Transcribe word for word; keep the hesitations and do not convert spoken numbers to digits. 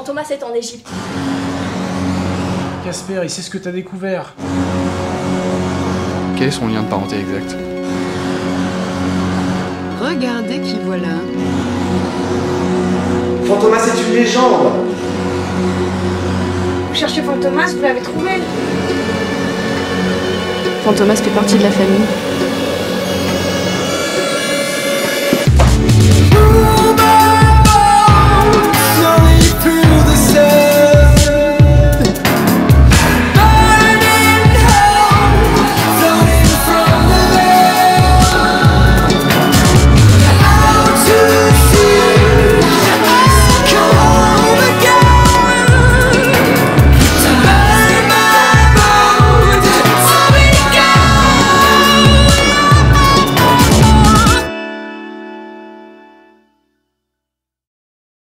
Fantomas est en Égypte. Casper, il sait ce que t'as découvert. Quel est son lien de parenté exact? Regardez qui voilà. Fantomas est une légende. Vous cherchez Fantomas, vous l'avez trouvé. Fantomas fait partie de la famille.